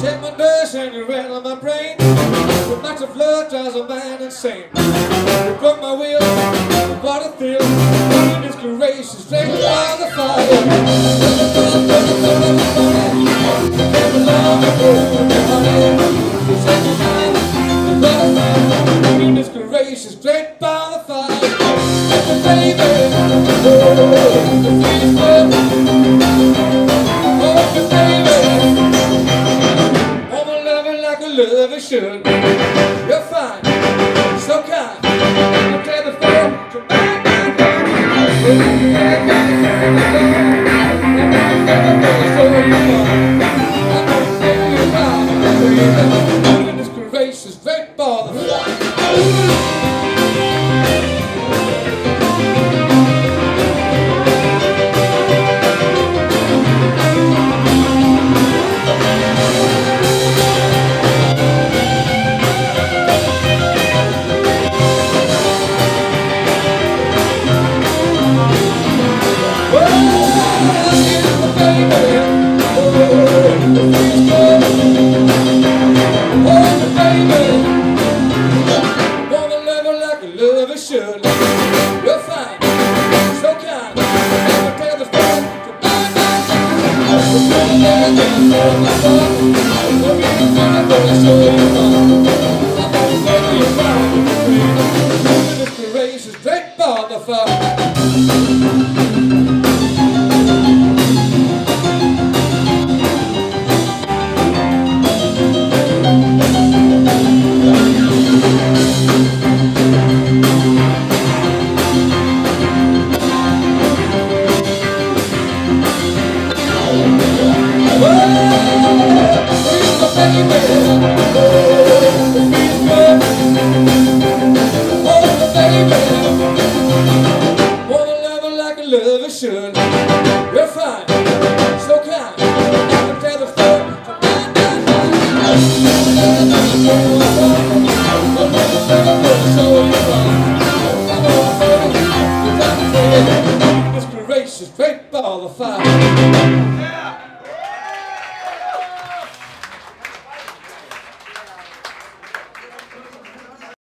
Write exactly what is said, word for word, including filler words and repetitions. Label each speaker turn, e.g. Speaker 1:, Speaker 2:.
Speaker 1: Take my nurse and you ran on my brain. The match of love drives a man insane. You broke my will, what a thrill. Goodness gracious, straight by the fire. Goodness gracious, straight by the fire. Baby, oh, the feeling's good. Oh, baby, I'ma love you like a lover should. You're fine, so kind. I'll tell the phone to my Goodness gracious, great ball. Should. You're fine, so kind. Never tell the story to my Goodness gracious, great ball the fire. Lover should. You're fine, so kind. I can tell the story to my Goodness gracious, great ball of fire. Yeah.